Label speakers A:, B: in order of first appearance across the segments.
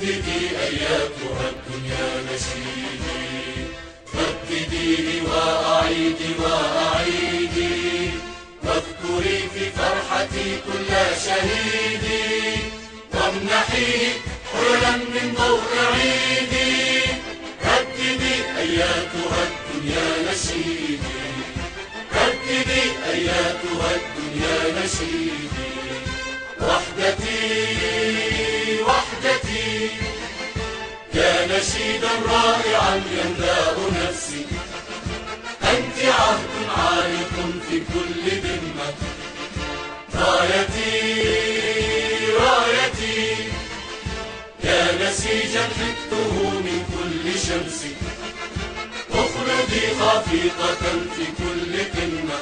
A: رددي أياتها الدنيا نشيدي، ردديه وأعيدي وأعيدي، واذكري في فرحتي كل شهيدي، وامنحيه حللا من ضوء عيدي. رددي أياتها الدنيا نشيدي، رددي أياتها الدنيا نشيدي. وحدتي وحدتي يا نشيدا رائعا يملأ نفسي، أنت عهد عالق في كل ذمة. رايتي رايتي يا نسيجا حفته من كل شمس، اخلدي خافقة في كل قمة.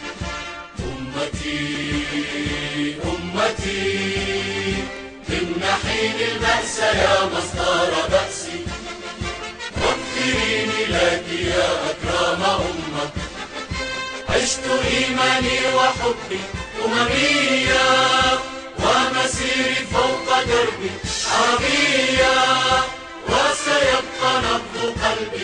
A: أمتي أمتي امنحيني البأس يا مصدر بأسي، واغفريني لك يا أكرم أمة. عشت إيماني وحبي أمميا، ومسيري فوق دربي عربيا، وسيبقى نبض قلبي